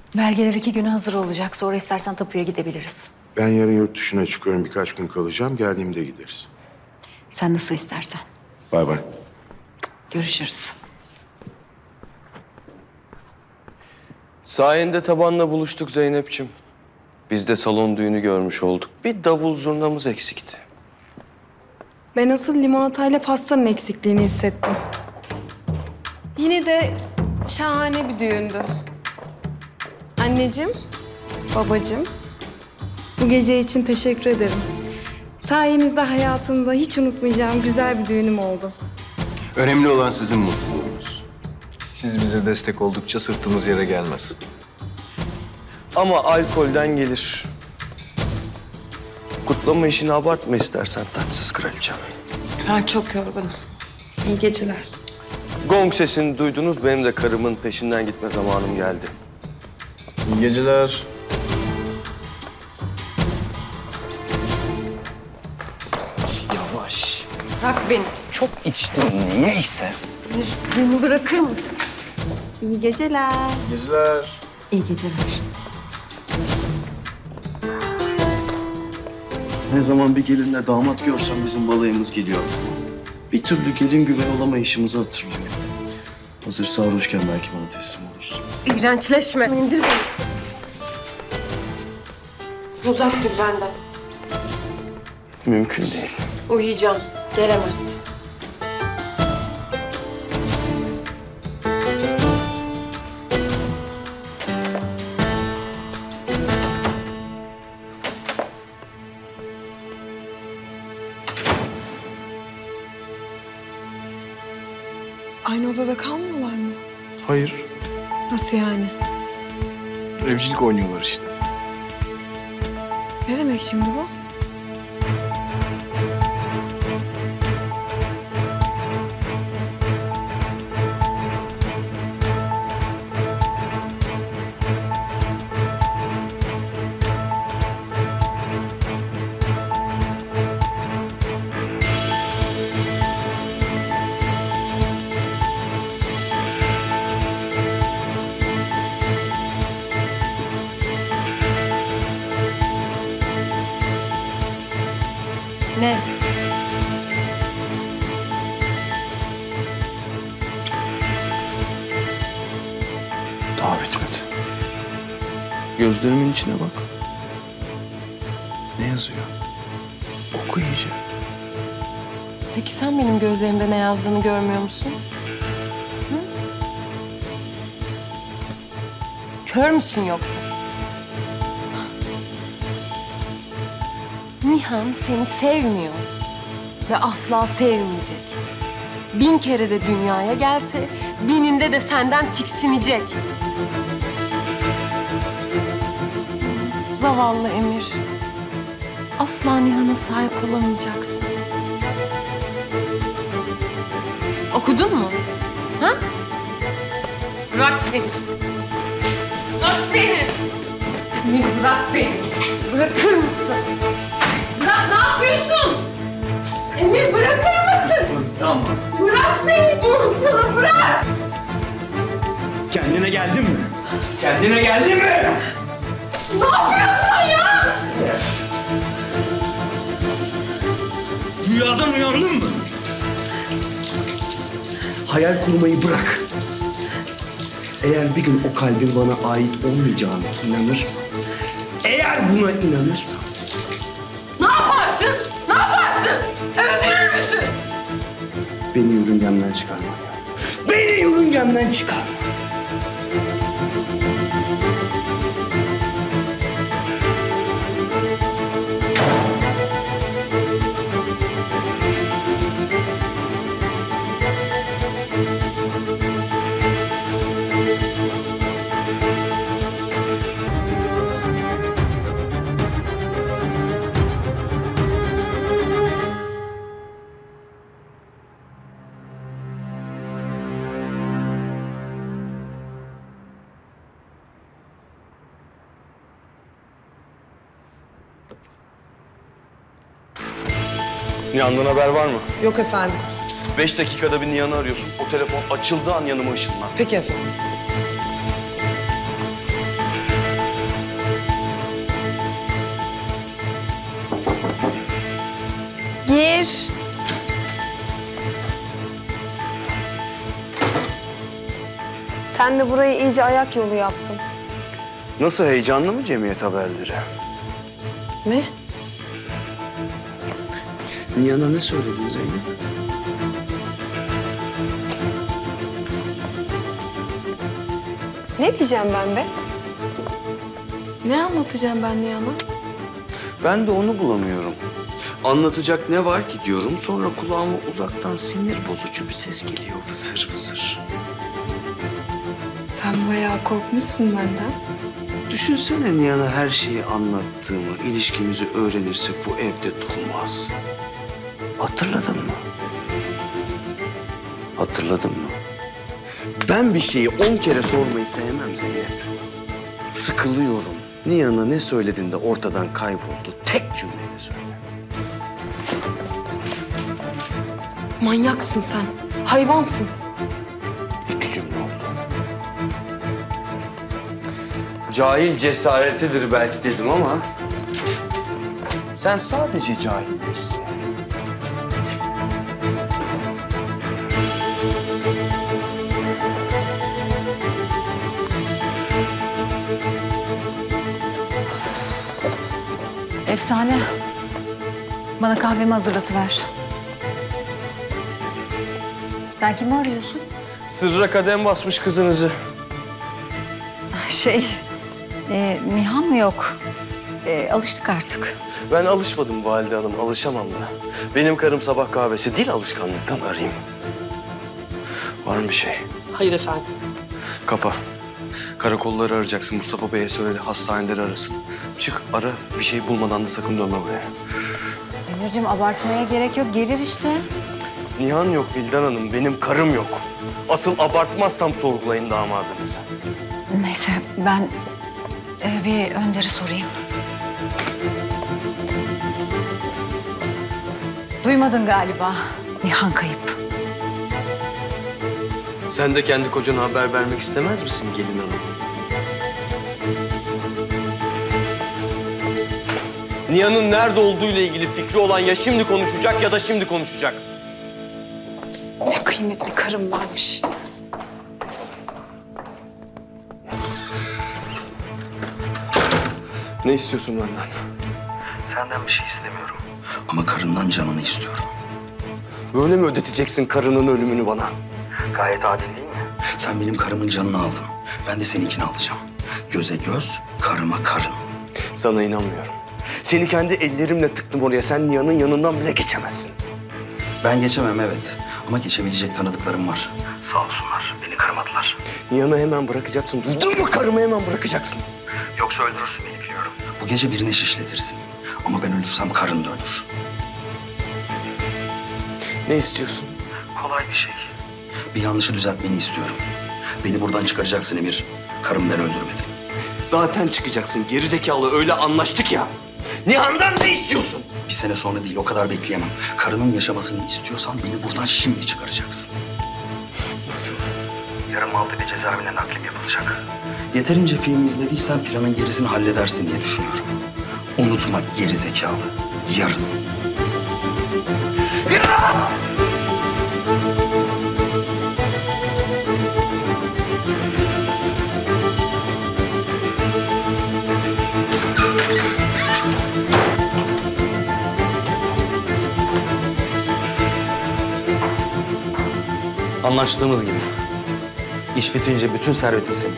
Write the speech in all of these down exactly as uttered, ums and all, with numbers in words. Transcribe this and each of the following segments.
Belgeler iki güne hazır olacak. Sonra istersen tapuya gidebiliriz. Ben yarın yurt dışına çıkıyorum. Birkaç gün kalacağım. Geldiğimde gideriz. Sen nasıl istersen. Bay bay. Görüşürüz. Sayende tabanla buluştuk Zeynep'ciğim. Biz de salon düğünü görmüş olduk. Bir davul zurnamız eksikti. Ben asıl limonatayla pastanın eksikliğini hissettim. Yine de şahane bir düğündü. Anneciğim, babacığım, bu gece için teşekkür ederim. Sayenizde hayatımda hiç unutmayacağım güzel bir düğünüm oldu. Önemli olan sizin mutluluğunuz. Siz bize destek oldukça sırtımız yere gelmez. Ama alkolden gelir. Kutlama işini abartma istersen taçsız kraliçem. Ben çok yorgunum. İyi geceler. Gong sesini duydunuz. Benim de karımın peşinden gitme zamanım geldi. İyi geceler. Yavaş. Bırak beni. Çok içtin niyeyse. Beni bırakır mısın? İyi geceler. İyi geceler. İyi geceler. Ne zaman bir gelinle damat görsem bizim balayımız geliyor. Bir türlü gelin güvey olamayışımızı hatırlıyorum. Hazır sarhoşken belki bana teslim olursun. İğrençleşme. İndir beni. Uzak dur benden. Mümkün değil. Uyuyacağım. Gelemezsin. Aynı odada kalmıyorlar mı? Hayır. Nasıl yani? Evcilik oynuyorlar işte. Ne demek şimdi bu? Ne? Daha bitmedi. Gözlerimin içine bak. Ne yazıyor? Oku iyice. Peki sen benim gözlerimde ne yazdığını görmüyor musun? Hı? Kör müsün yoksa? Nihan seni sevmiyor ve asla sevmeyecek. Bin kere de dünyaya gelse, bininde de senden tiksinecek. Zavallı Emir. Asla Nihan'a sahip olamayacaksın. Okudun mu? Ha? Bırak beni. Bırak beni. Emir bırak beni. Bırakır mısın? Bırak, ne yapıyorsun? Emir bırakır mısın? Tamam. Bırak beni diyorum sana, bırak! Kendine geldin mi? Kendine geldin mi? Ne yapıyorsun ya? Rüyadan uyandın mı? Hayal kurmayı bırak. Eğer bir gün o kalbin bana ait olmayacağına inanırsan, eğer buna inanırsan, Ne yaparsın? Ne yaparsın? Öldürür müsün? beni yörüngemden çıkarma. Beni yörüngemden çıkarma. Nihan'dan haber var mı? Yok efendim. Beş dakikada bir Nihan'ı arıyorsun. O telefon açıldığı an yanıma ışınlan. Peki efendim. Gir. Sen de burayı iyice ayak yolu yaptın. Nasıl, heyecanlı mı cemiyet haberleri? Ne? Nihan'a ne söyledin Zeynep? Ne diyeceğim ben be? Ne anlatacağım ben Nihan'a? Ben de onu bulamıyorum. Anlatacak ne var ki diyorum. Sonra kulağıma uzaktan sinir bozucu bir ses geliyor. Vızır vızır. Sen bayağı korkmuşsun benden. Düşünsene Nihan'a her şeyi anlattığımı, ilişkimizi öğrenirse bu evde durmaz. Hatırladın mı? Hatırladın mı? Ben bir şeyi on kere sormayı sevmem Zeynep. Sıkılıyorum. Nihan'a ne söyledin de ortadan kayboldu. Tek cümleyle söyle. Manyaksın sen. Hayvansın. İki cümle oldu. Cahil cesaretidir belki dedim ama... sen sadece cahil değilsin. Efsane. Bana kahvemi hazırlatıver. Sen kimi arıyorsun? Sırra kadem basmış kızınızı. Şey, e, Nihan mı yok? E, alıştık artık. Ben alışmadım valide hanım, alışamam da. Benim karım sabah kahvesi değil, alışkanlıktan arayayım. Var mı bir şey? Hayır efendim. Kapa. Karakolları arayacaksın. Mustafa Bey'e söyle, hastaneleri arasın. Çık, ara. Bir şey bulmadan da sakın dönme buraya. Emirciğim abartmaya gerek yok. Gelir işte. Nihan yok Vildan Hanım, benim karım yok. Asıl abartmazsam sorgulayın damadınızı. Neyse ben e, bir Önder'i sorayım. Duymadın galiba. Nihan kayıp. Sen de kendi kocana haber vermek istemez misin gelin hanım? Nihan'ın nerede olduğu ile ilgili fikri olan ya şimdi konuşacak ya da şimdi konuşacak. Ne kıymetli karım varmış. Ne istiyorsun benden? Senden bir şey istemiyorum. Ama karından canını istiyorum. Böyle mi ödeteceksin karının ölümünü bana? Gayet adil değil mi? Sen benim karımın canını aldın. Ben de seninkini alacağım. Göze göz, karıma karın. Sana inanmıyorum. Seni kendi ellerimle tıktım oraya. Sen Nihan'ın yanından bile geçemezsin. Ben geçemem evet. Ama geçebilecek tanıdıklarım var. Sağ olsunlar. Beni kırmadılar. Nihan'ı hemen bırakacaksın. Duydun mu? Karımı hemen bırakacaksın. Yoksa öldürürsün beni biliyorum. Bu gece birine şişletirsin. Ama ben ölürsem karın da ölür. Ne istiyorsun? Kolay bir şey. Bir yanlışı düzeltmeni istiyorum. Beni buradan çıkaracaksın Emir. Karımı ben öldürmedim. Zaten çıkacaksın. Gerizekalı öyle anlaştık ya. Nihan'dan ne istiyorsun? Bir sene sonra değil o kadar bekleyemem. Karının yaşamasını istiyorsan beni buradan şimdi çıkaracaksın. Nasıl? Yarın Maltepe cezaevine naklim yapılacak. Yeterince film izlediysen planın gerisini halledersin diye düşünüyorum. Unutma geri zekalı. Yarın. Anlaştığımız gibi. İş bitince bütün servetim senin.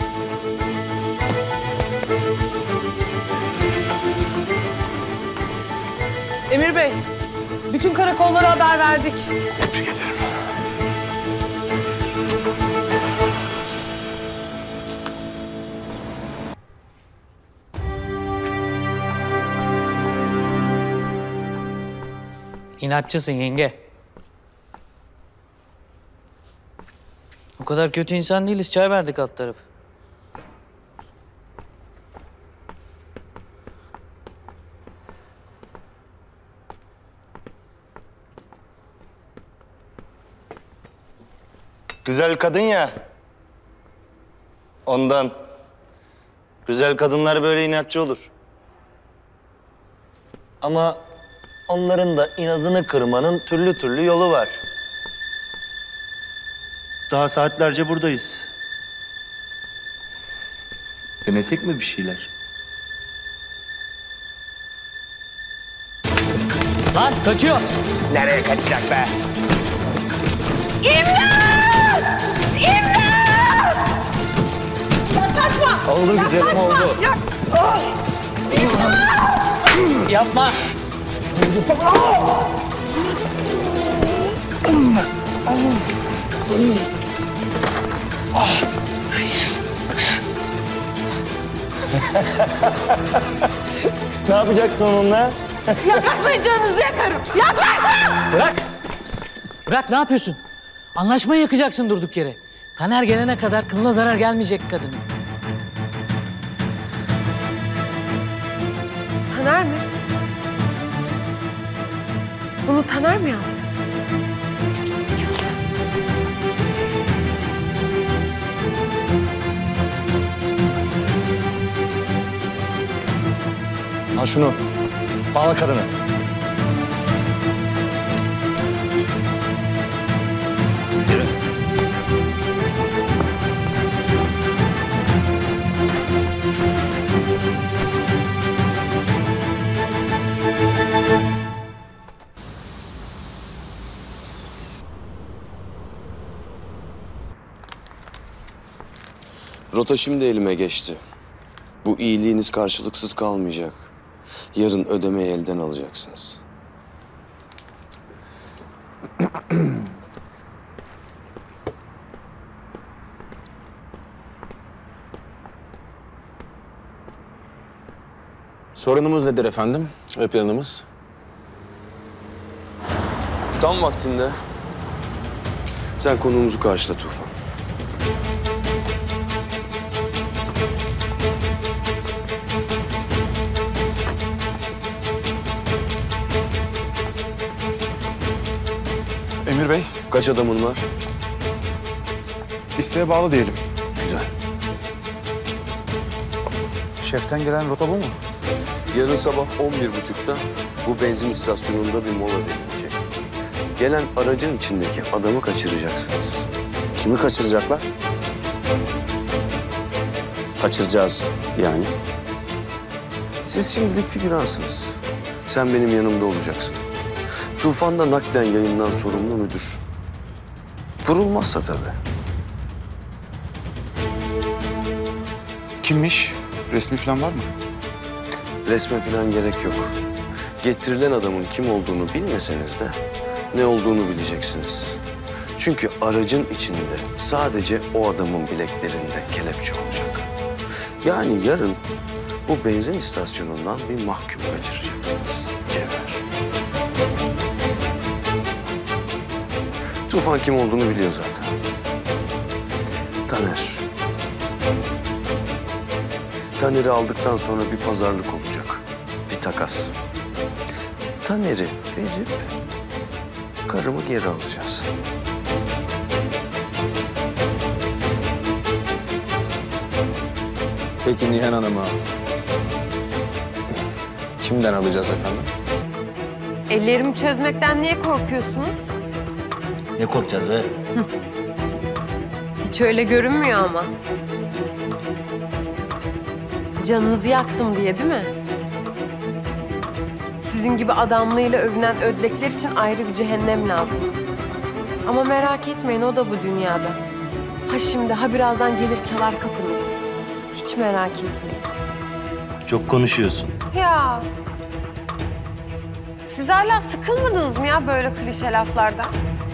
Emir Bey, bütün karakollara haber verdik. Tebrik ederim. İnatçısın yenge. O kadar kötü insan değiliz. Çay verdik alt tarafı. Güzel kadın ya. Ondan. Güzel kadınlar böyle inatçı olur. Ama onların da inadını kırmanın türlü türlü yolu var. Daha saatlerce buradayız. Denesek mi bir şeyler? Lan kaçıyor. Nereye kaçacak be? Yaklaşma! Oldu güzelim Yaklaşma! oldu. Yak- Yapma. Ne yapacaksın onunla? Yaklaşmayın, canınızı yakarım. Yaklaşma! Bırak. Bırak, ne yapıyorsun? Anlaşmayı yakacaksın durduk yere. Taner gelene kadar kılına zarar gelmeyecek kadının. Taner mi? Bunu Taner mi yaptı? Al şunu. Bağla kadını. Yürü. Rota şimdi elime geçti. Bu iyiliğiniz karşılıksız kalmayacak. Yarın ödemeyi elden alacaksınız. Sorunumuz nedir efendim ve planımız? Tam vaktinde sen konuğumuzu karşıla Tufan. Emir Bey, Kaç adamın var? isteğe bağlı diyelim. Güzel. Şeften gelen rota bu mu? Yarın sabah on bir buçukta bu benzin istasyonunda bir mola verilecek. Gelen aracın içindeki adamı kaçıracaksınız. Kimi kaçıracaklar? Kaçıracağız yani. Siz şimdilik figüransınız. Sen benim yanımda olacaksın. Tufan'da naklen yayından sorumlu müdür. Vurulmazsa tabii. Kimmiş? Resmi falan var mı? Resme falan gerek yok. Getirilen adamın kim olduğunu bilmeseniz de ne olduğunu bileceksiniz. Çünkü aracın içinde sadece o adamın bileklerinde kelepçe olacak. Yani yarın bu benzin istasyonundan bir mahkum kaçıracaksınız. Cevher. Tufan kim olduğunu biliyor zaten. Taner. Taner'i aldıktan sonra bir pazarlık olacak. Bir takas. Taner'i verip karımı geri alacağız. Peki Nihan Hanım'ı kimden alacağız efendim? Ellerimi çözmekten niye korkuyorsunuz? Ne korkacağız be? Hiç öyle görünmüyor ama. Canınızı yaktım diye değil mi? Sizin gibi adamlığıyla övünen ödlekler için ayrı bir cehennem lazım. Ama merak etmeyin, o da bu dünyada. Ha şimdi ha birazdan gelir çalar kapınızı. Hiç merak etmeyin. Çok konuşuyorsun. Ya. Siz hala sıkılmadınız mı ya böyle klişe laflardan?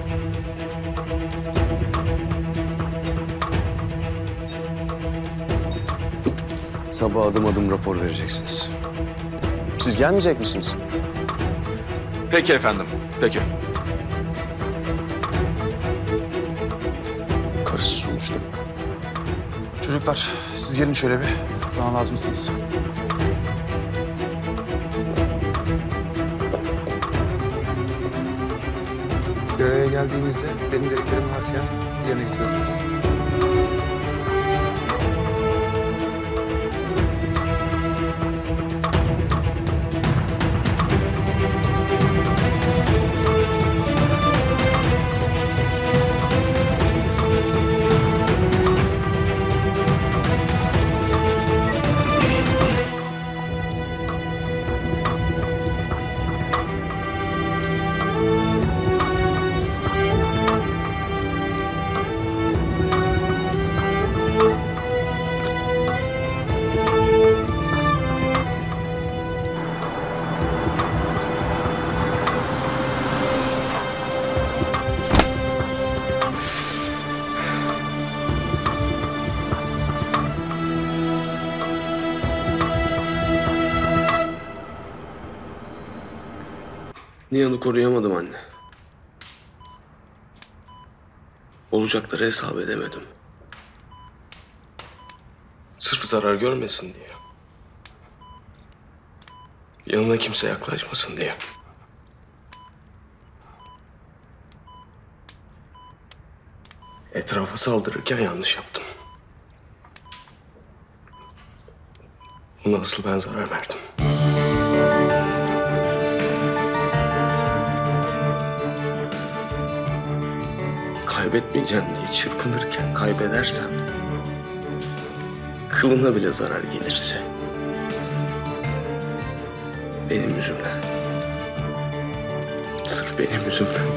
Sabah adım adım rapor vereceksiniz. Siz gelmeyecek misiniz? Peki efendim, peki. Karısı sonuçta. Çocuklar, siz gelin şöyle bir. Bana lazımsınız. Bir araya geldiğimizde benim dediklerimi harfiyen yerine getiriyorsunuz. Nihan'ı koruyamadım anne. Olacakları hesap edemedim. Sırf zarar görmesin diye. Yanına kimse yaklaşmasın diye. Etrafa saldırırken yanlış yaptım. Ona asıl ben zarar verdim. Kaybetmeyeceğim diye çırpınırken kaybedersem, kılına bile zarar gelirse benim yüzümden. Sırf benim yüzümden.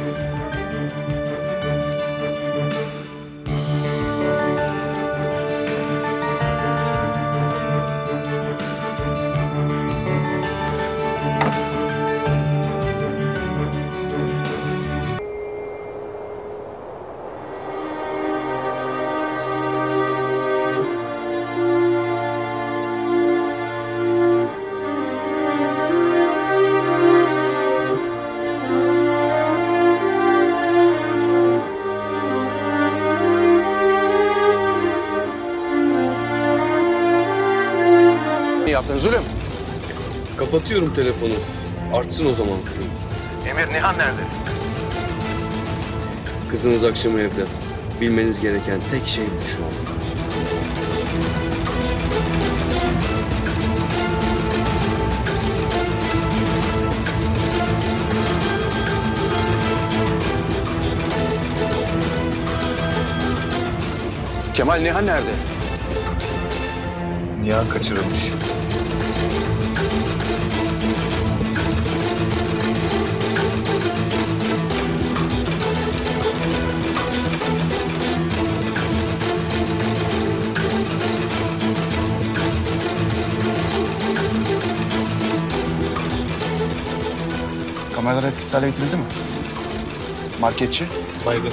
Yaptın Zulüm. Kapatıyorum telefonu. Artsın o zaman zulüm. Emir, Nihan nerede? Kızınız akşam evde. Bilmeniz gereken tek şey bu şu an. Kemal, Nihan nerede? Nihan kaçırılmış. Kameralar etkisiz hale getirildi mi? Marketçi? Baygın.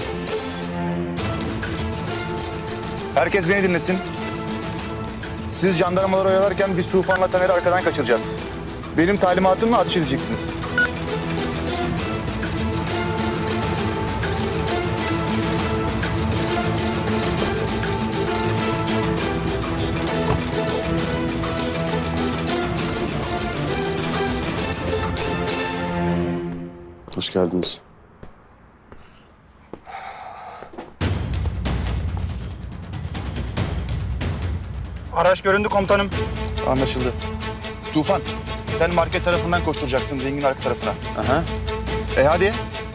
Herkes beni dinlesin. Siz jandarmaları oyalarken biz Tufan'la Taner'i arkadan kaçıracağız. Benim talimatımla ateş edeceksiniz. Hoş geldiniz. Araç göründü komutanım. Anlaşıldı. Tufan, sen market tarafından koşturacaksın, ringin arka tarafına. Aha. E hadi.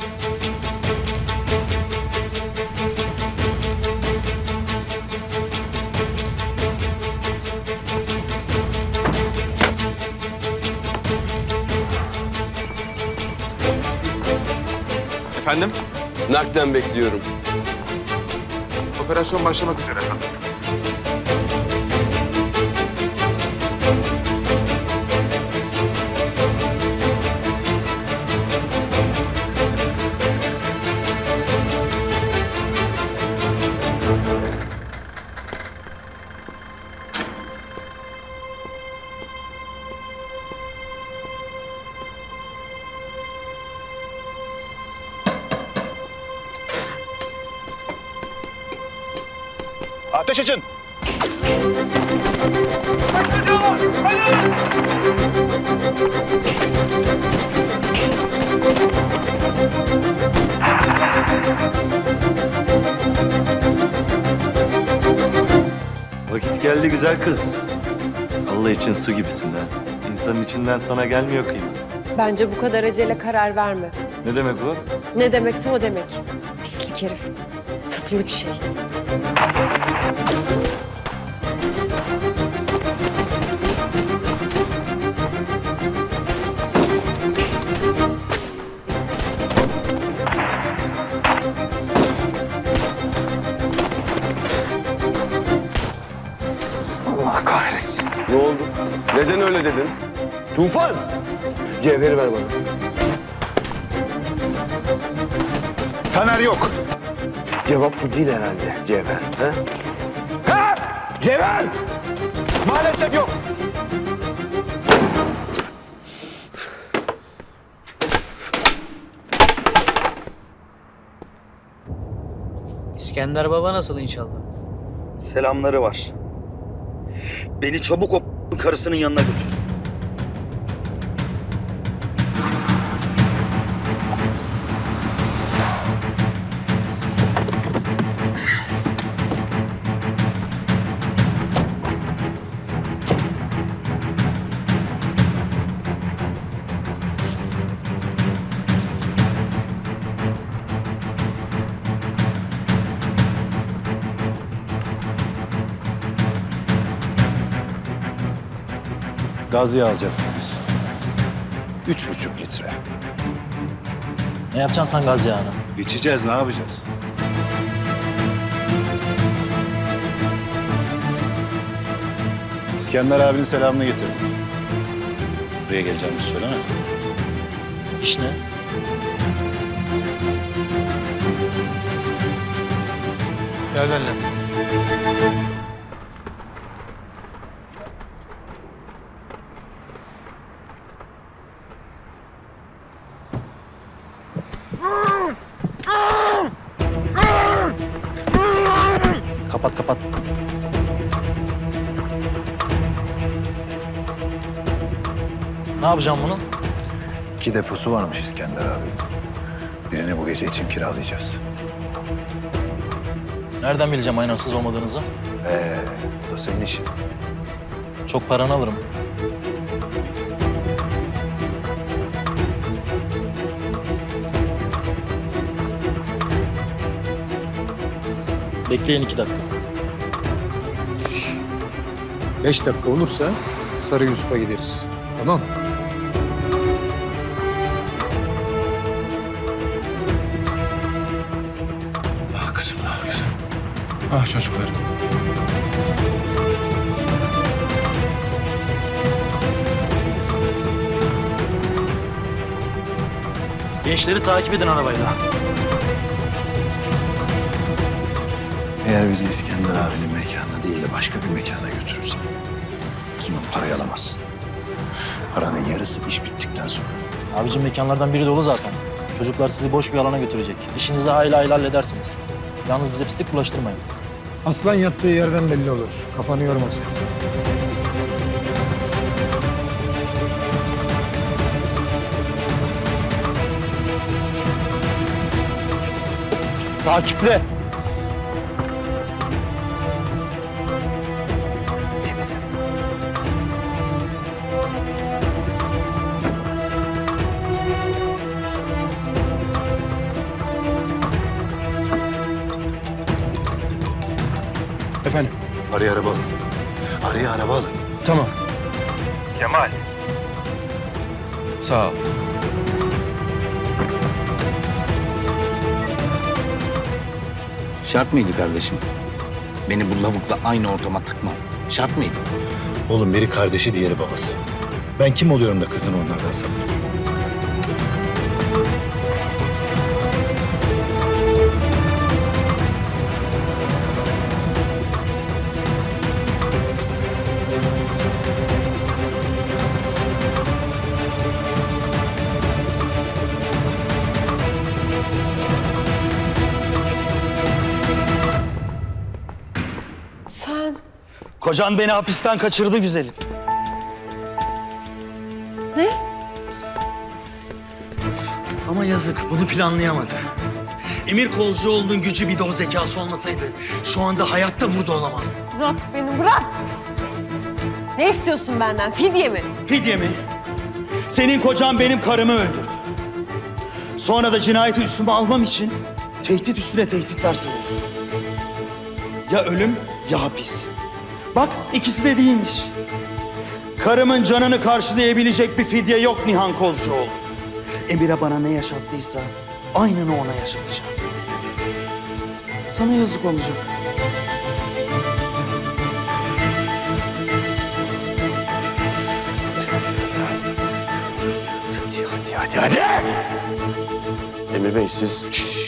Efendim? Naklen bekliyorum. Operasyon başlamak üzere efendim. Ateş açın. Vakit geldi güzel kız. Allah için su gibisin ha. İnsanın içinden sana gelmiyor kıyım. Bence bu kadar acele karar verme. Ne demek bu? Ne demekse o demek. Pislik herif. Satılık şey. Allah kahretsin. Ne oldu? Neden öyle dedin? Tufan! Cevheri ver bana. Taner yok. Cevap bu değil herhalde Cevher. Ha? Ha! Cevher! Maalesef yok. İskender Baba nasıl inşallah? Selamları var. Beni çabuk o karısının yanına götür. Gazlı'ya alacaktık biz. Üç buçuk litre. Ne yapacaksın sen gaz yağını? İçeceğiz, ne yapacağız? İskender abinin selamını getirdim. Buraya geleceğimi söyleme. İş ne? Gel benimle. Kapat kapat. Ne yapacağım bunu? İki deposu varmış İskender abinin. Birini bu gece için kiralayacağız. Nereden bileceğim aynarsız olmadığınızı? Ee, bu da senin işin. Çok paranı alırım. Bekleyin iki dakika. Beş dakika olursa Sarı Yusuf'a gideriz. Tamam. Ah kızım, ah kızım. Ah çocuklarım. Gençleri takip edin arabayla. Eğer bizi İskender abinin mekanına değil de başka bir mekana götürürsen o zaman parayı alamazsın. Paranın yarısı iş bittikten sonra. Abicim mekanlardan biri dolu zaten. Çocuklar sizi boş bir alana götürecek. İşinizi hayli hayli halledersiniz. Yalnız bize pislik bulaştırmayın. Aslan yattığı yerden belli olur. Kafanı yorma sen. Takiple. İyi misin? Efendim? Araya araba alın. Araya araba alın. Tamam. Kemal. Sağ ol. Şart mıydı kardeşim? Beni bu lavukla aynı ortama tıkman. Şart mıydı? Oğlum biri kardeşi, diğeri babası. Ben kim oluyorum da kızını onlardan sanırım? Sen Kocan beni hapisten kaçırdı güzelim. ne? Ama yazık, bunu planlayamadı. Emir Kozcuoğlu'nun gücü bir de o zekası olmasaydı şu anda hayatta burada olamazdı. Bırak beni bırak. Ne istiyorsun benden? Fidye mi? Fidye mi? Senin kocan benim karımı öldürdü. Sonra da cinayeti üstüme almam için tehdit üstüne tehditler savurdu. Ya ölüm ya hapis. Bak ikisi de değilmiş. Karımın canını karşılayabilecek bir fidye yok Nihan Kozcuoğlu. Emir'e bana ne yaşattıysa aynını ona yaşatacağım. Sana yazık olacak. Hadi hadi hadi. Emir Bey siz...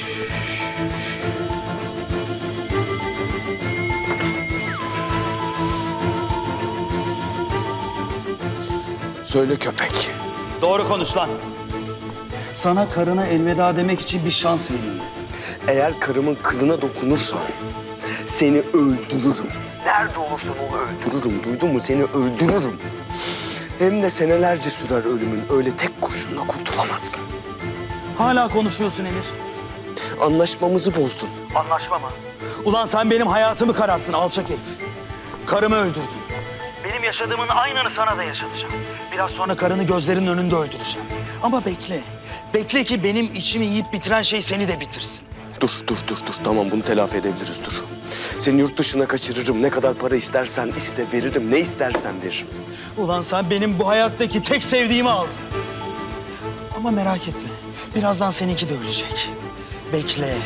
Söyle köpek. Doğru konuş lan. Sana karına elveda demek için bir şans vereyim. Eğer karımın kılına dokunursan seni öldürürüm. Nerede olursan ol öldürürüm. Duydun mu? Seni öldürürüm. Hem de senelerce sürer ölümün. Öyle tek kurşunla kurtulamazsın. Hala konuşuyorsun Emir. Anlaşmamızı bozdun. Anlaşma mı? Ulan sen benim hayatımı kararttın alçak herif. Karımı öldürdün. Benim yaşadığımın aynını sana da yaşatacağım. Biraz sonra karını gözlerinin önünde öldüreceğim. Ama bekle. Bekle ki benim içimi yiyip bitiren şey seni de bitirsin. Dur, dur, dur, dur. Tamam, bunu telafi edebiliriz, dur. Seni yurt dışına kaçırırım. Ne kadar para istersen iste, veririm. Ne istersen veririm. Ulan sen benim bu hayattaki tek sevdiğimi aldın. Ama merak etme. Birazdan seninki de ölecek. Bekle.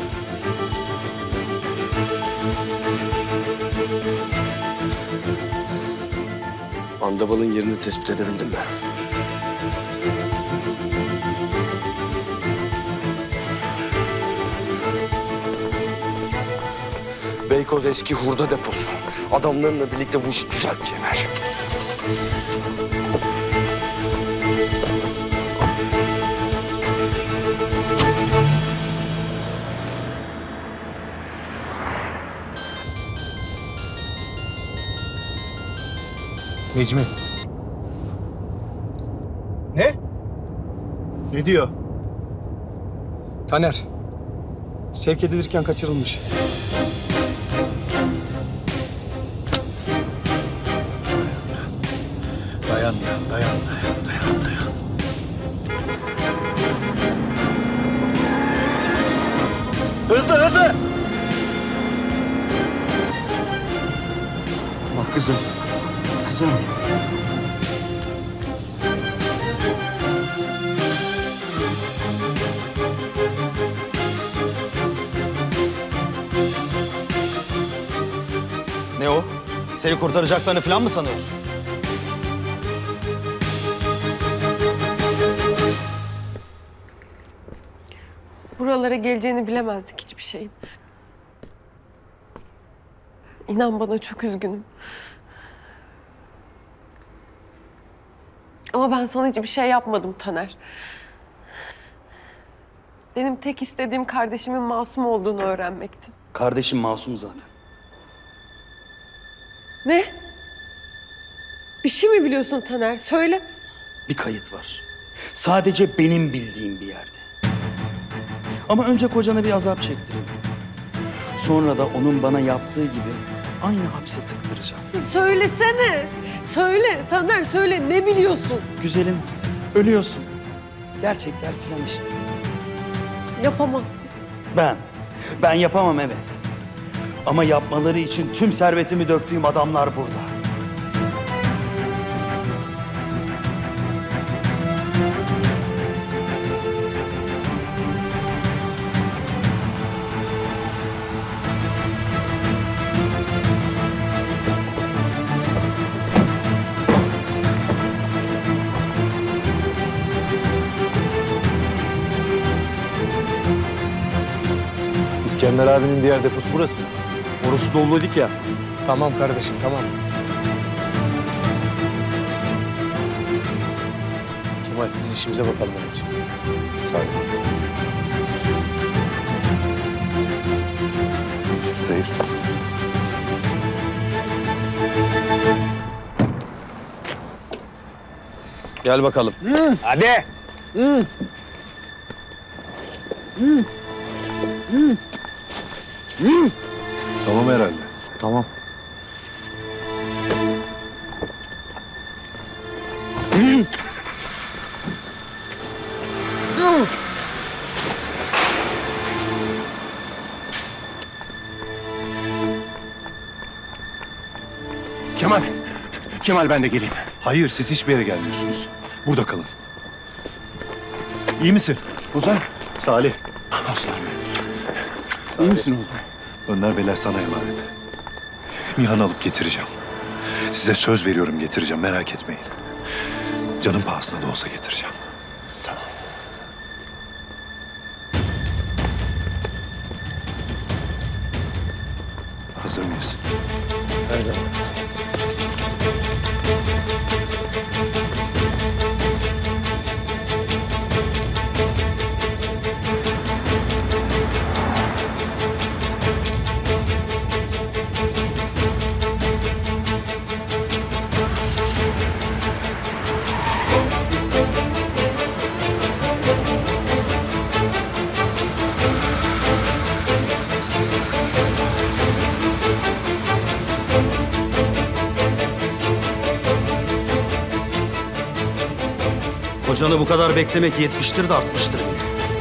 Andaval'ın yerini tespit edebildin mi? Beykoz eski hurda deposu. Adamlarınla birlikte bu işi düzeltçe ver. Necmi. Ne? Ne diyor? Taner. Sevk edilirken kaçırılmış. Dayan ya, dayan, dayan, dayan, dayan. Hızlı, hızlı! Bak kızım. Kızım. Ne o? Seni kurtaracaklarını falan mı sanıyorsun? Buralara geleceğini bilemezdik hiçbir şeyin. İnan bana çok üzgünüm. Ama ben sana hiçbir şey yapmadım Taner. Benim tek istediğim kardeşimin masum olduğunu öğrenmekti. Kardeşim masum zaten. Ne? Bir şey mi biliyorsun Taner? Söyle. Bir kayıt var. Sadece benim bildiğim bir yerde. Ama önce kocana bir azap çektireyim. Sonra da onun bana yaptığı gibi aynı hapse tıktıracağım. Söylesene. Söyle Taner, söyle. Ne biliyorsun? Güzelim, ölüyorsun. Gerçekler filan işte. Yapamazsın. Ben, ben yapamam evet. Ama yapmaları için tüm servetimi döktüğüm adamlar burada. İskender abinin diğer deposu burası mı? Orası dolu dedik ya. Tamam kardeşim, tamam. Kemal, biz işimize bakalım abiciğim. Sağ ol. Zehir. Gel bakalım. Hı. Hadi. Hı. Hı. Hı. Hı. Tamam herhalde. Tamam. Hı. Hı. Kemal. Kemal ben de geleyim. Hayır, siz hiçbir yere gelmiyorsunuz. Burada kalın. İyi misin? Ozan. Salih. Aslanım. İyi misin oğlum? Önder Beyler sana emanet. Nihan'ı alıp getireceğim. Size söz veriyorum getireceğim, merak etmeyin. Canım pahasına da olsa getireceğim. Tamam. Hazır mıyız? Her zaman. Kocanı bu kadar beklemek yetmiştir de artmıştır bile.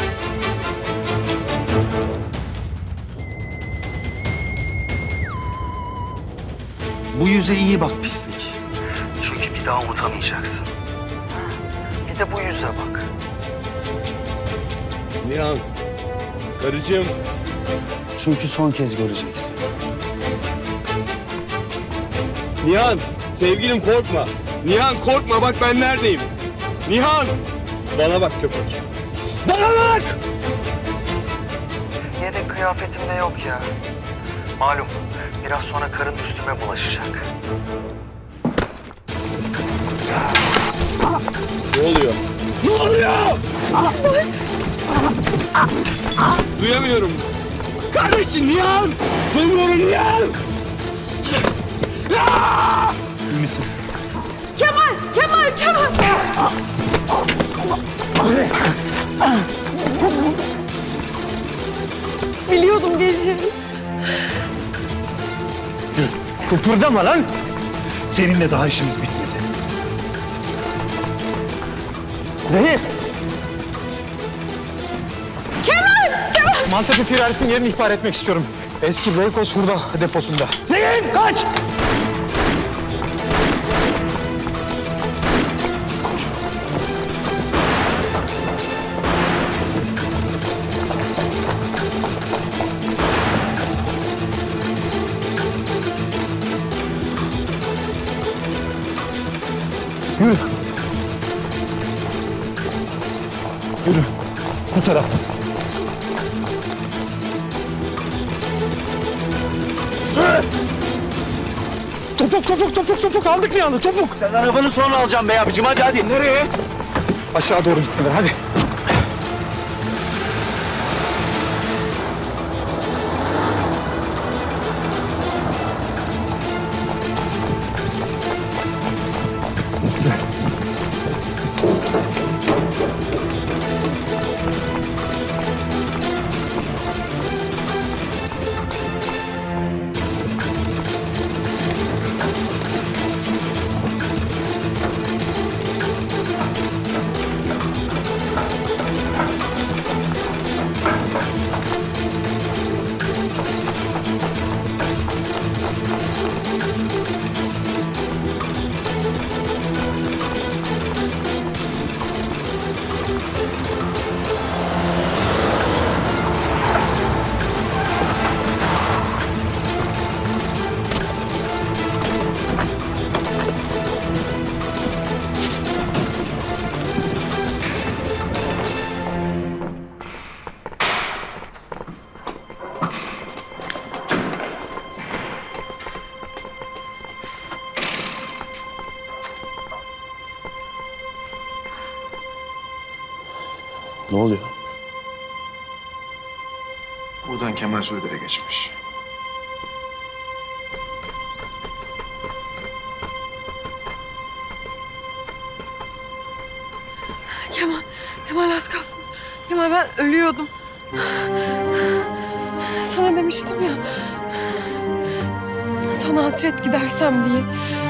Bu yüze iyi bak pislik. Çünkü bir daha unutamayacaksın. Bir de bu yüze bak. Nihan, karıcığım. Çünkü son kez göreceksin. Nihan, sevgilim korkma. Nihan korkma, bak ben neredeyim. Nihan! Bana bak köpek. Bana bak! Yedek kıyafetim de yok ya. Malum biraz sonra karın üstüme bulaşacak. Ne oluyor? Ne oluyor? Duyamıyorum. Kardeşim Nihan! Duymuyorum Nihan! İyi misin? Kemal! Kemal! Kemal! Biliyordum geleceğini. Yürü. Kıpırdama lan. Seninle daha işimiz bitmedi. Zehir. Kemal! Kemal! Maltepe firarisinin yerini ihbar etmek istiyorum. Eski Beykoz hurda deposunda. Zehir kaç! Yürü. Yürü. Bu taraftan. Topuk, topuk, topuk, topuk. Aldık Nihan'ı, topuk. Sen arabanı sonra alacağım be abicim. Hadi hadi. Nereye? Aşağı doğru gittiler, hadi. Ne oluyor? Buradan Kemal Soyder'e geçmiş. Kemal, Kemal az kalsın. Kemal ben ölüyordum. Sana demiştim ya. Sana hasret gidersem diye.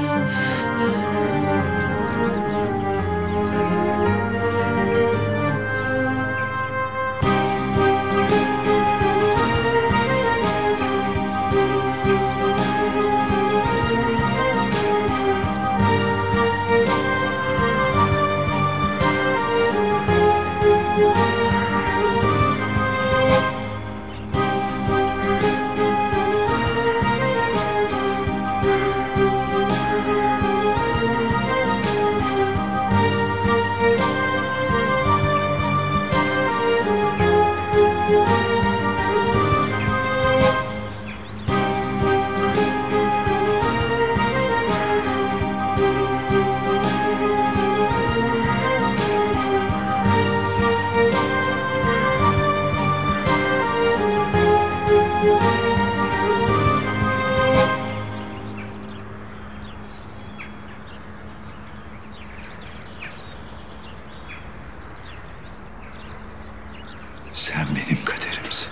Sen benim kaderimsin.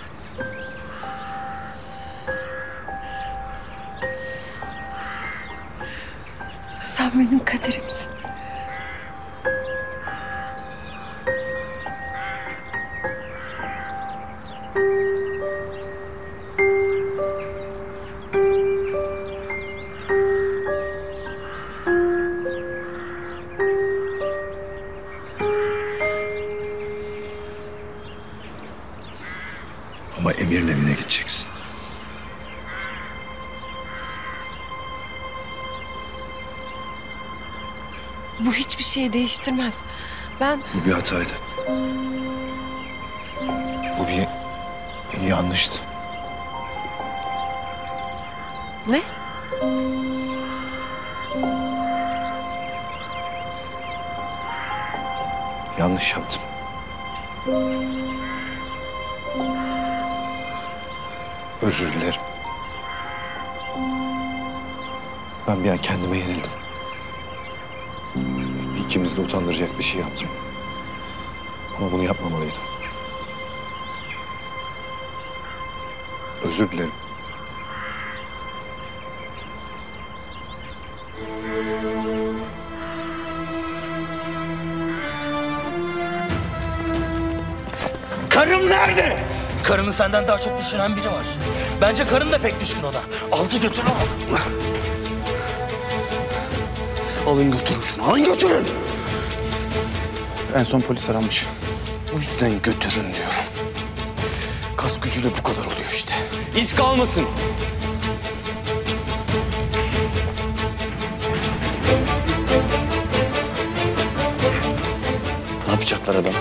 Sen benim kaderimsin. edeceksin. Bu hiçbir şey değiştirmez. Ben... Bu bir hataydı. Bu bir, bir yanlıştı. Ne? Yanlış yaptım. Özür dilerim. Ben bir an kendime yenildim. İkimizi de utandıracak bir şey yaptım. Ama bunu yapmamalıydım. Özür dilerim. Karım nerede? Karını senden daha çok düşünen biri var. Bence karın da pek düşkün ona. Aldı götür al. Alın götürün şunu, alın götürün. En son polis aranmış. O yüzden götürün diyorum. Kas gücüyle bu kadar oluyor işte. İz kalmasın. Ne yapacaklar adam?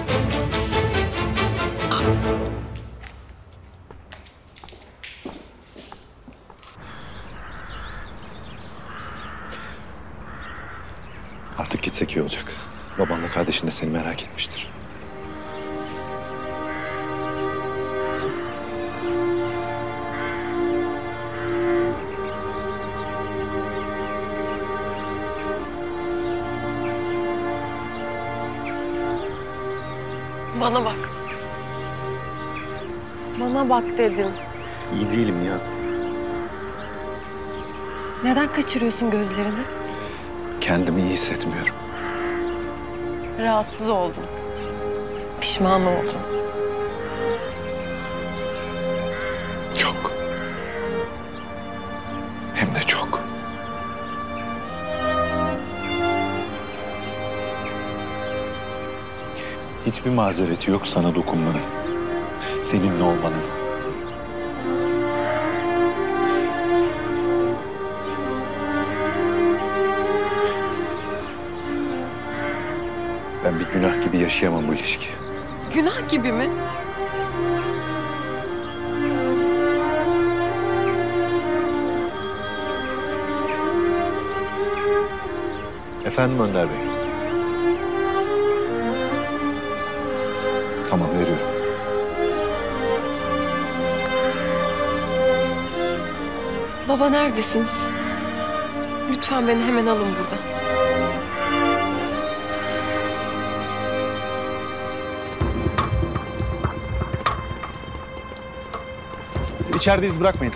Artık gitsek iyi olacak. Babanla kardeşin de seni merak etmiştir. Bana bak. Bana bak dedim. İyi değilim ya. Neden kaçırıyorsun gözlerini? Kendimi iyi hissetmiyorum. Rahatsız oldun. Pişman oldun. Çok. Hem de çok. Hiçbir mazereti yok sana dokunmanın. Seninle olmanın. Ben bir günah gibi yaşayamam bu ilişkiyi. Günah gibi mi? Efendim Önder Bey. Tamam, veriyorum. Baba neredesiniz? Lütfen beni hemen alın buradan. İçeride iz bırakmayın.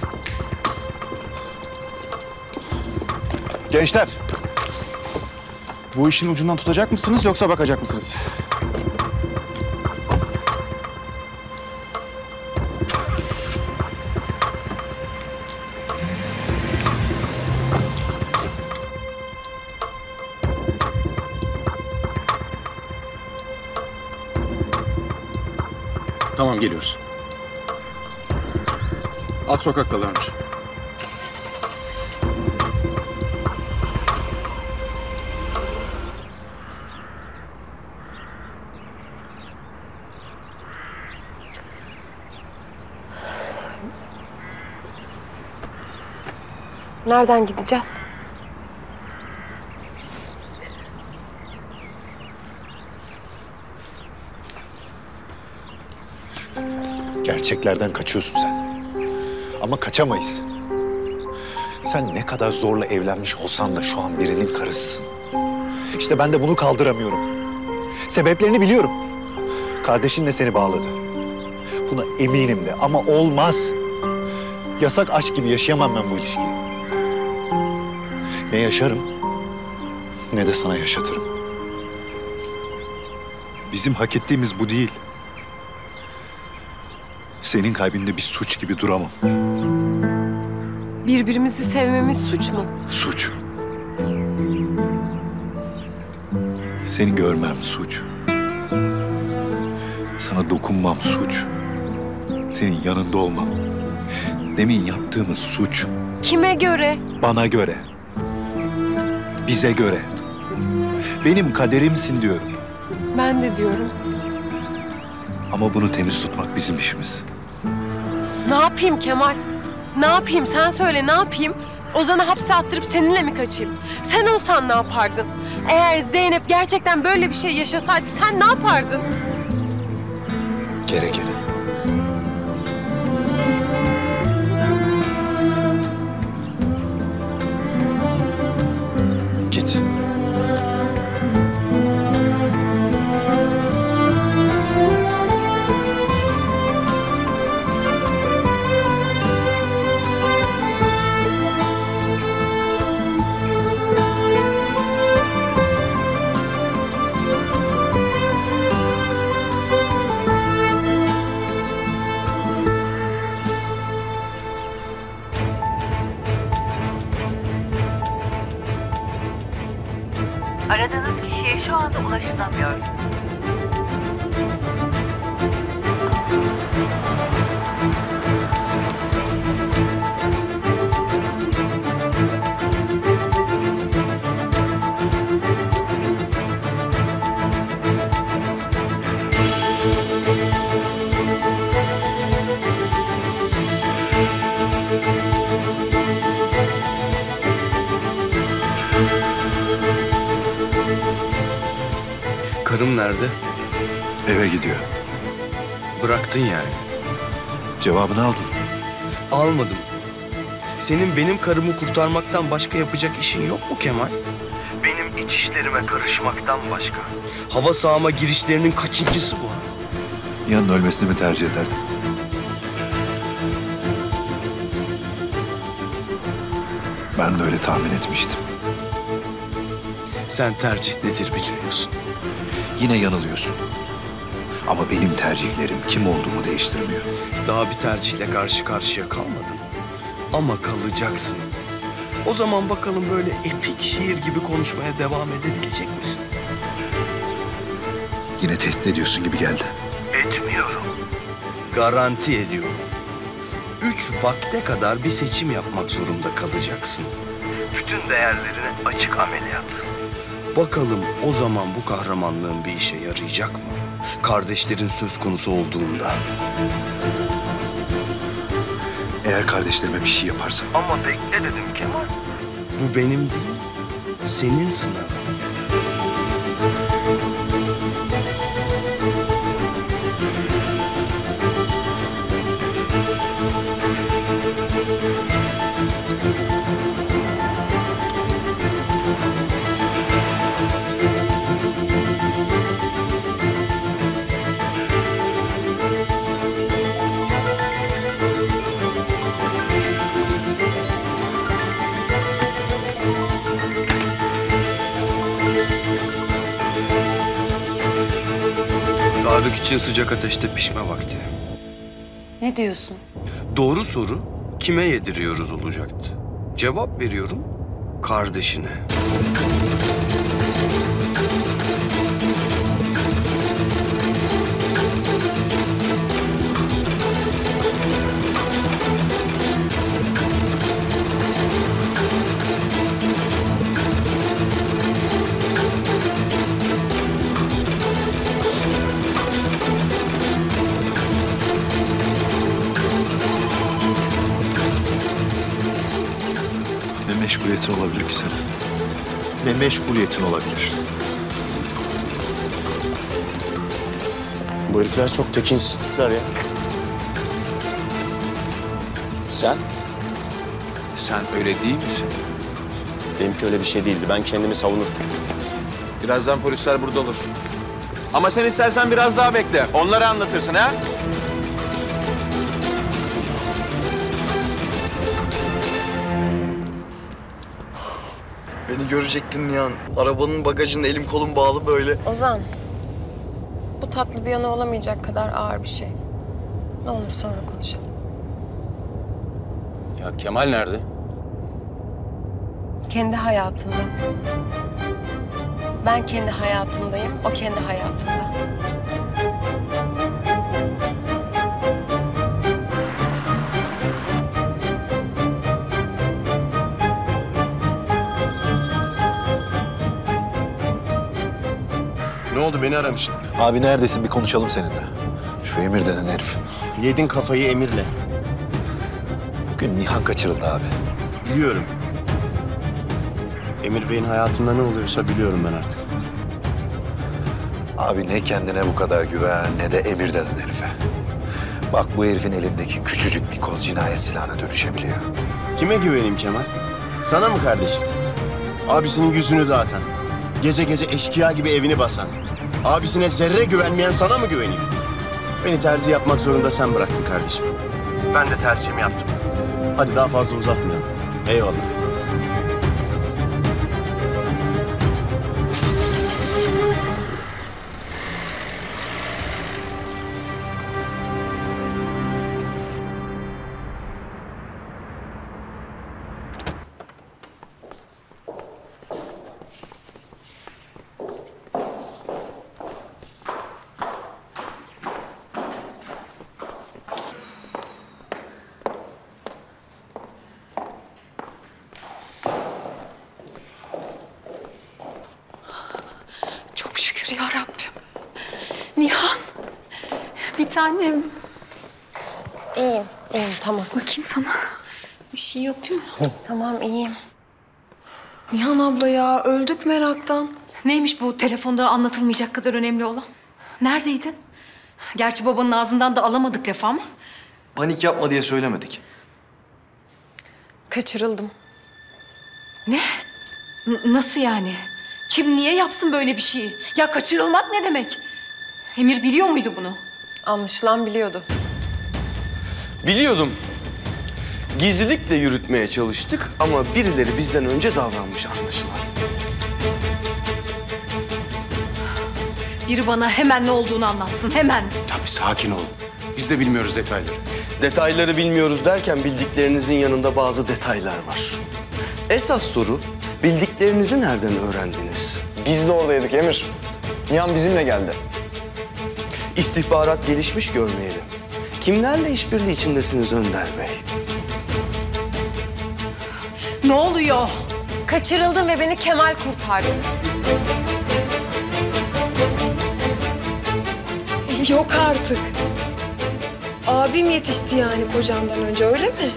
Gençler, Bu işin ucundan tutacak mısınız yoksa bakacak mısınız? Tamam, geliyoruz. Alt sokaktalarmış. Nereden gideceğiz? Gerçeklerden kaçıyorsun sen. Ama kaçamayız. Sen ne kadar zorla evlenmiş olsan da şu an birinin karısısın. İşte ben de bunu kaldıramıyorum. Sebeplerini biliyorum. Kardeşin de seni bağladı. Buna eminim de ama olmaz. Yasak aşk gibi yaşayamam ben bu ilişkiyi. Ne yaşarım, ne de sana yaşatırım. Bizim hak ettiğimiz bu değil. Senin kalbinde bir suç gibi duramam. Birbirimizi sevmemiz suç mu? Suç. Seni görmem suç. Sana dokunmam suç. Senin yanında olmam Demin yaptığımız suç. Kime göre? Bana göre. Bize göre. Benim kaderimsin diyorum. Ben de diyorum. Ama bunu temiz tutmak bizim işimiz. Ne yapayım Kemal? Ne yapayım? Sen söyle ne yapayım? Ozan'ı hapse attırıp seninle mi kaçayım? Sen olsan ne yapardın? Eğer Zeynep gerçekten böyle bir şey yaşasaydı sen ne yapardın? Gerekeni. Git. Aradığınız kişiye şu anda ulaşılamıyor. Karım nerede? Eve gidiyor. Bıraktın yani. Cevabını aldın. Almadım. Senin benim karımı kurtarmaktan başka yapacak işin yok mu Kemal? Benim iç işlerime karışmaktan başka. Hava sahama girişlerinin kaçıncısı bu? Nihan'ın ölmesini mi tercih ederdin? Ben de öyle tahmin etmiştim. Sen tercih nedir bilmiyorsun. Yine yanılıyorsun. Ama benim tercihlerim kim olduğumu değiştirmiyor. Daha bir tercihle karşı karşıya kalmadın. Ama kalacaksın. O zaman bakalım böyle epik şiir gibi konuşmaya devam edebilecek misin? Yine tehdit ediyorsun gibi geldi. Etmiyorum. Garanti ediyorum. Üç vakte kadar bir seçim yapmak zorunda kalacaksın. Bütün değerlerine açık ameliyat. Bakalım o zaman bu kahramanlığın bir işe yarayacak mı? Kardeşlerin söz konusu olduğunda. Eğer kardeşlerime bir şey yaparsan. Ama bekle dedim Kemal. Bu benim değil, senin sınavın. Tarık için sıcak ateşte pişme vakti. Ne diyorsun? Doğru soru kime yediriyoruz olacaktı. Cevap veriyorum kardeşine. Ne meşguliyetin olabilir ki senin? Ne meşguliyetin olabilir? Bu herifler çok tekinsiz tipler ya. Sen? Sen öyle değil misin? Benimki öyle bir şey değildi. Ben kendimi savunurum. Birazdan polisler burada olur. Ama sen istersen biraz daha bekle. Onlara anlatırsın ha? Beni görecektin Nihan. Arabanın bagajında elim kolum bağlı böyle. Ozan, bu tatlı bir yana olamayacak kadar ağır bir şey. Ne olur sonra konuşalım. Ya Kemal nerede? Kendi hayatında. Ben kendi hayatımdayım, o kendi hayatında. oldu? Beni aramışsın. Abi neredesin? Bir konuşalım seninle. Şu Emir denen herif. Yedin kafayı Emir'le. Bugün Nihan kaçırıldı abi. Biliyorum. Emir Bey'in hayatında ne oluyorsa biliyorum ben artık. Abi ne kendine bu kadar güven ne de Emir denen herife. Bak bu herifin elindeki küçücük bir koz cinayet silahına dönüşebiliyor. Kime güveneyim Kemal? Sana mı kardeşim? Abisinin yüzünü dağıtan, gece gece eşkıya gibi evini basan, abisine zerre güvenmeyen sana mı güveneyim? Beni tercih yapmak zorunda sen bıraktın kardeşim. Ben de tercihimi yaptım. Hadi daha fazla uzatmayalım. Eyvallah. Çok şükür ya Rabbim. Nihan. Bir tanem. İyiyim, iyiyim. Tamam. Bakayım sana. Bir şey yok değil mi? Tamam, iyiyim. Nihan abla ya öldük meraktan. Neymiş bu telefonda anlatılmayacak kadar önemli olan? Neredeydin? Gerçi babanın ağzından da alamadık lafı ama. Panik yapma diye söylemedik. Kaçırıldım. Ne? N- nasıl yani? Kim niye yapsın böyle bir şeyi? Ya kaçırılmak ne demek? Emir biliyor muydu bunu? Anlaşılan biliyordu. Biliyordum. Gizlilikle yürütmeye çalıştık ama birileri bizden önce davranmış anlaşılan. Biri bana hemen ne olduğunu anlatsın, hemen. Tabii sakin olun. Biz de bilmiyoruz detayları. Detayları bilmiyoruz derken bildiklerinizin yanında bazı detaylar var. Esas soru, bildiklerinizi nereden öğrendiniz? Biz de oradaydık Emir. Nihan bizimle geldi. İstihbarat gelişmiş görmeyelim. Kimlerle işbirliği içindesiniz Önder Bey? Ne oluyor? Kaçırıldım ve beni Kemal kurtardı. Yok artık. Abim yetişti yani kocandan önce öyle mi?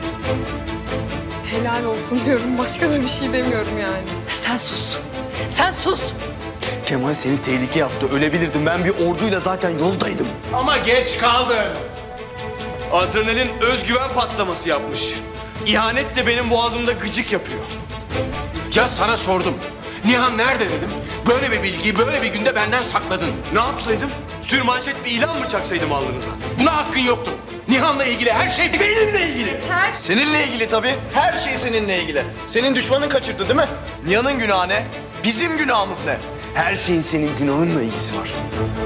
Helal olsun diyorum. Başka da bir şey demiyorum yani. Sen sus. Sen sus. Kemal seni tehlikeye attı. Ölebilirdim. Ben bir orduyla zaten yoldaydım. Ama geç kaldın. Adrenalin özgüven patlaması yapmış. İhanet de benim boğazımda gıcık yapıyor. Ya sana sordum. Nihan nerede dedim. Böyle bir bilgiyi böyle bir günde benden sakladın. Ne yapsaydım? Sürmanşet bir ilan mı çaksaydım alnınıza? Buna hakkın yoktu. Nihan'la ilgili her şey benimle ilgili. Yeter. Seninle ilgili tabii. Her şey seninle ilgili. Senin düşmanın kaçırdı değil mi? Nihan'ın günahı ne? Bizim günahımız ne? Her şeyin senin günahınla ilgisi var.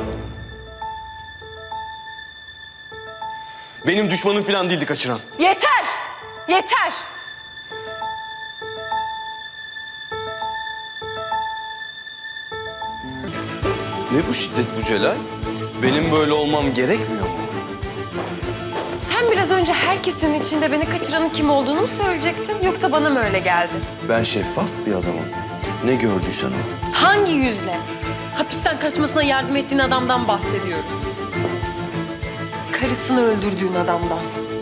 Benim düşmanım falan değildi kaçıran. Yeter! Yeter! Ne bu şiddet bu Celal? Benim böyle olmam gerekmiyor mu? Sen biraz önce herkesin içinde beni kaçıranın kim olduğunu mu söyleyecektin? Yoksa bana mı öyle geldi? Ben şeffaf bir adamım. Ne gördüysen o. Hangi yüzle? Hapisten kaçmasına yardım ettiğin adamdan bahsediyoruz. Karısını öldürdüğün adamdan.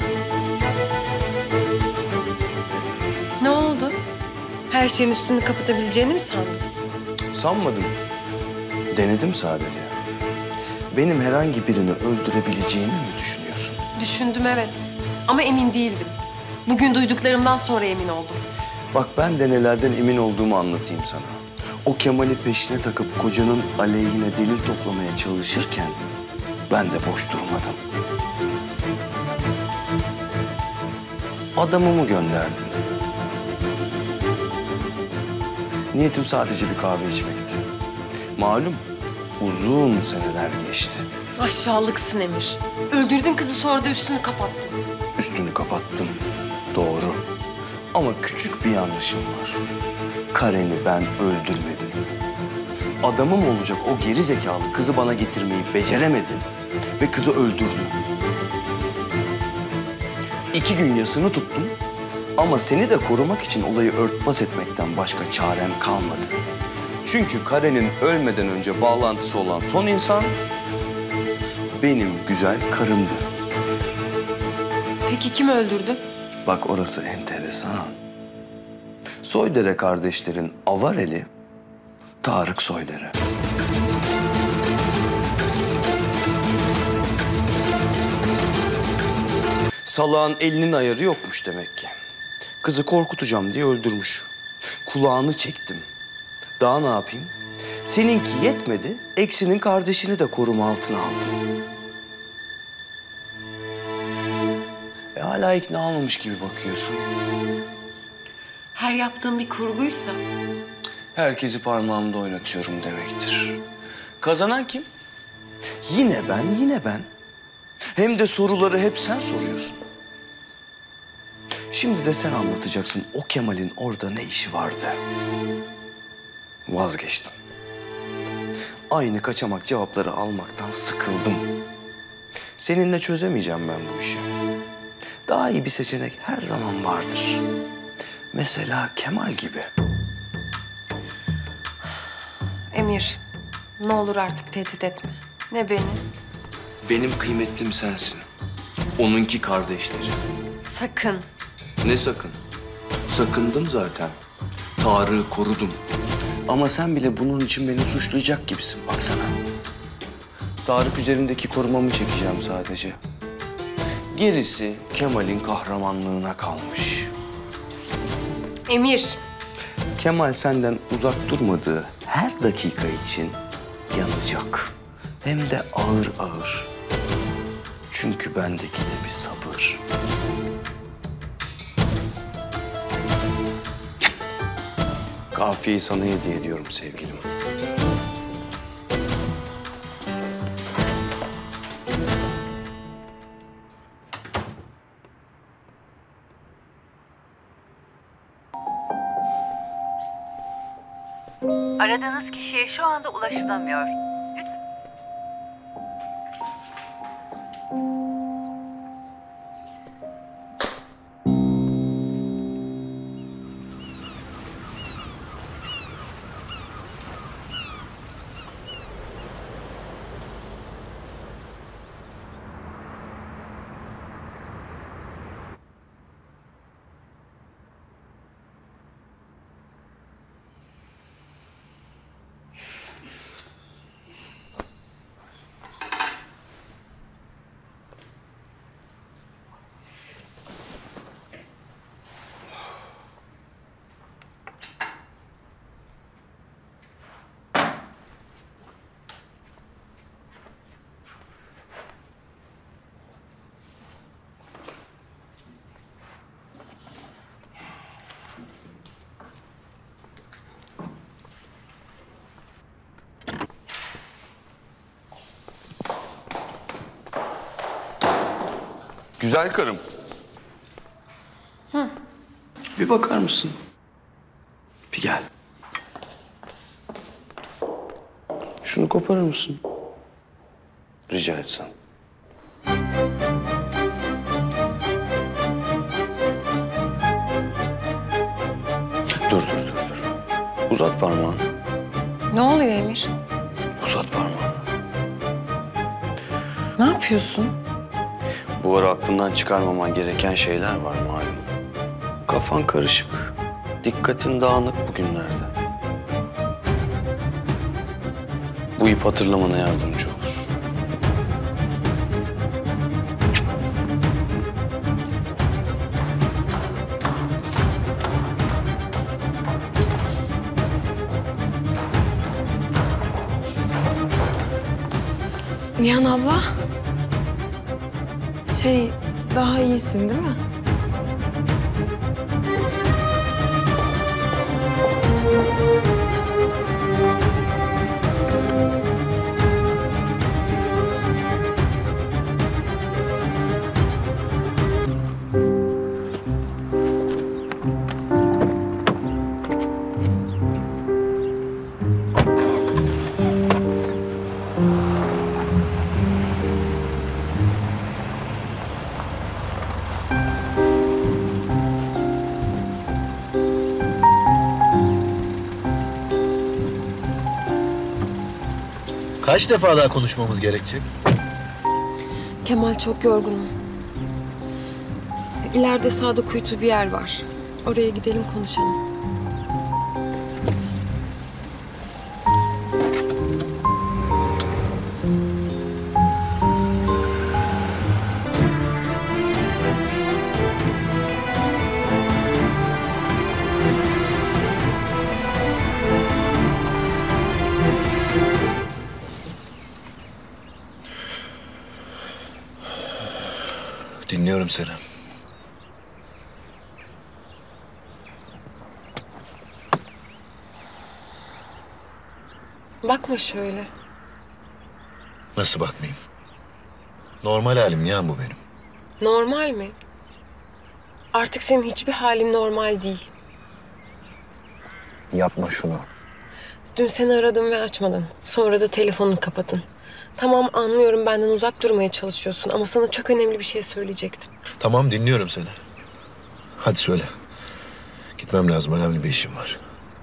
Ne oldu? Her şeyin üstünü kapatabileceğini mi sandın? Sanmadım. Denedim sadece. Benim herhangi birini öldürebileceğimi mi düşünüyorsun? Düşündüm evet. Ama emin değildim. Bugün duyduklarımdan sonra emin oldum. Bak ben de nelerden emin olduğumu anlatayım sana. O Kemal'i peşine takıp kocanın aleyhine delil toplamaya çalışırken ben de boş durmadım. Adamımı gönderdin. Niyetim sadece bir kahve içmekti. Malum uzun seneler geçti. Aşağılıksın Emir. Öldürdün kızı sonra da üstünü kapattın. Üstünü kapattım. Doğru. Ama küçük bir yanlışım var. Karen'i ben öldürmedim. Adamım olacak o geri zekalı kızı bana getirmeyi beceremedim. Ve kızı öldürdü. İki gün yasını tuttum. Ama seni de korumak için olayı örtbas etmekten başka çarem kalmadı. Çünkü Kare'nin ölmeden önce bağlantısı olan son insan benim güzel karımdı. Peki kim öldürdü? Bak orası enteresan. Soydere kardeşlerin avar eli Tarık Soydere. Salağın elinin ayarı yokmuş demek ki. Kızı korkutacağım diye öldürmüş. Kulağını çektim. Daha ne yapayım? Seninki yetmedi, eksinin kardeşini de koruma altına aldım. E hala ikna olmamış gibi bakıyorsun. Her yaptığım bir kurguysa. Herkesi parmağımda oynatıyorum demektir. Kazanan kim? Yine ben, yine ben. Hem de soruları hep sen soruyorsun. Şimdi de sen anlatacaksın o Kemal'in orada ne işi vardı. Vazgeçtim. Aynı kaçamak cevapları almaktan sıkıldım. Seninle çözemeyeceğim ben bu işi. Daha iyi bir seçenek her zaman vardır. Mesela Kemal gibi. Emir, ne olur artık tehdit etme. Ne beni? Benim kıymetlim sensin. Onunki kardeşleri. Sakın. Ne sakın? Sakındım zaten. Tarık'ı korudum. Ama sen bile bunun için beni suçlayacak gibisin baksana. Tarık üzerindeki korumamı çekeceğim sadece. Gerisi Kemal'in kahramanlığına kalmış. Emir. Kemal senden uzak durmadığı her dakika için yanacak. Hem de ağır ağır. Çünkü bendeki de bir sabır. Kafiyeyi sana hediye ediyorum sevgilim. Aradığınız kişiye şu anda ulaşılamıyor. Lütfen. Güzel karım. Hı. Bir bakar mısın? Bir gel. Şunu koparır mısın? Rica etsem. Dur, dur, dur, dur. Uzat parmağını. Ne oluyor Emir? Uzat parmağını. Ne yapıyorsun? Bu ara aklından çıkarmaman gereken şeyler var malum. Kafan karışık. Dikkatin dağınık bugünlerde. Bu ip hatırlamana yardımcı olur. Nihan abla. Şey, daha iyisin değil mi? Kaç defa daha konuşmamız gerekecek? Kemal, çok yorgunum. İleride sağda kuytu bir yer var. Oraya gidelim, konuşalım. Dinliyorum seni. Bakma şöyle. Nasıl bakmayayım? Normal halim ya bu benim. Normal mi? Artık senin hiçbir halin normal değil. Yapma şunu. Dün seni aradım ve açmadın. Sonra da telefonunu kapadın. Tamam, anlıyorum, benden uzak durmaya çalışıyorsun ama sana çok önemli bir şey söyleyecektim. Tamam, dinliyorum seni. Hadi söyle. Gitmem lazım, önemli bir işim var.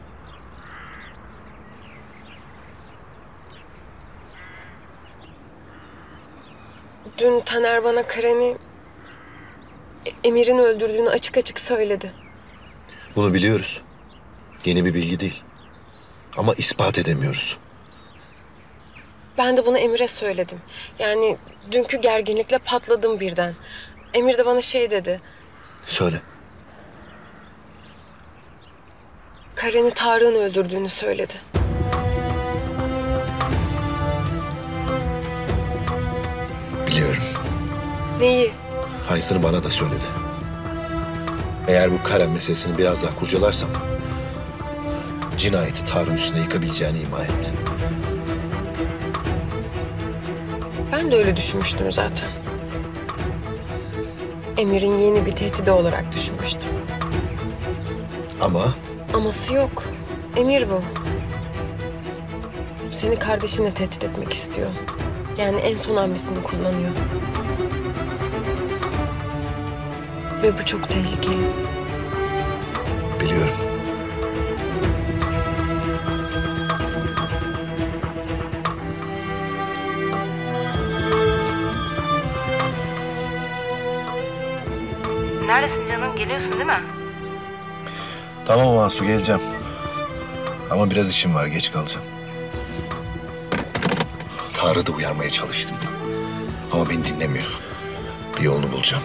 Dün Taner bana Karen'i, Emir'in öldürdüğünü açık açık söyledi. Bunu biliyoruz. Yeni bir bilgi değil. Ama ispat edemiyoruz. Ben de bunu Emir'e söyledim. Yani dünkü gerginlikle patladım birden. Emir de bana şey dedi. Söyle. Karen'i Tarık'ın öldürdüğünü söyledi. Biliyorum. Neyi? Aynısını bana da söyledi. Eğer bu Karen meselesini biraz daha kurcalarsam... cinayeti Tarık'ın üstüne yıkabileceğini ima etti. Ben de öyle düşünmüştüm zaten. Emir'in yeni bir tehdidi olarak düşünmüştüm. Ama Aması yok. Emir bu. Seni kardeşinle tehdit etmek istiyor. Yani en son hamlesini kullanıyor. Ve bu çok tehlikeli. biliyorum. Neredesin canım? Geliyorsun değil mi? Tamam Asu, geleceğim. Ama biraz işim var, geç kalacağım. Tarık'ı da uyarmaya çalıştım. Ama beni dinlemiyor. Bir yolunu bulacağım.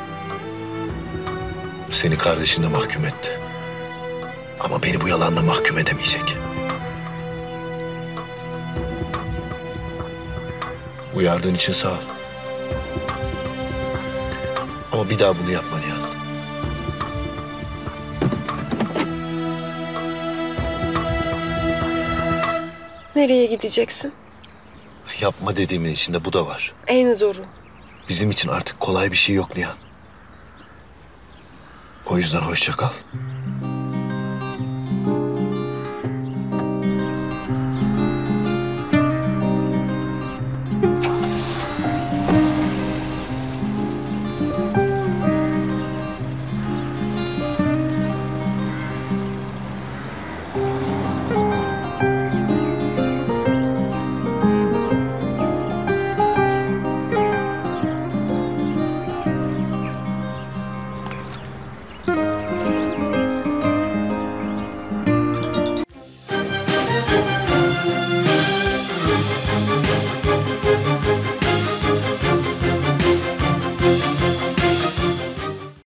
Seni kardeşine mahkum etti. Ama beni bu yalanla mahkum edemeyecek. Uyardığın için sağ ol. Ama bir daha bunu yapma Nihan. Nereye gideceksin? Yapma dediğimin içinde bu da var. En zoru. Bizim için artık kolay bir şey yok Nihan. O yüzden hoşça kal.